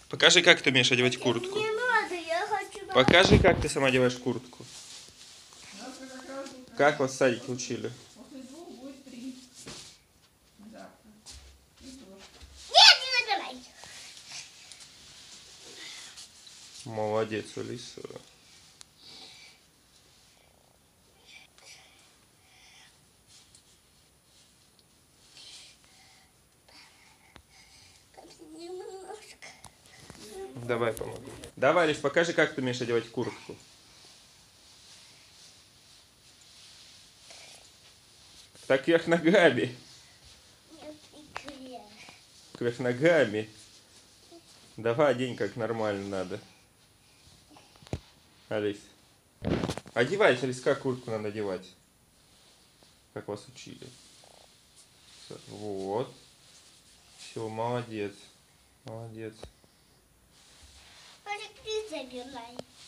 Покажи, как ты умеешь одевать куртку. Не надо, я хочу... Покажи, как ты сама одеваешь куртку. Как вас в садике учили? После 2 будет 3. Завтра. И дождь. Нет, не набирай. Молодец, Алиса. Немножко. Давай помогу. Давай, Алис, покажи, как ты умеешь одевать куртку. Так вверх ногами. Нет, и кверх. Вверх ногами. Давай одень как нормально надо. Алис. Одевайся, Алис, как куртку надо одевать? Как вас учили. Вот. Все, молодец. Молодец. Только ты забирай.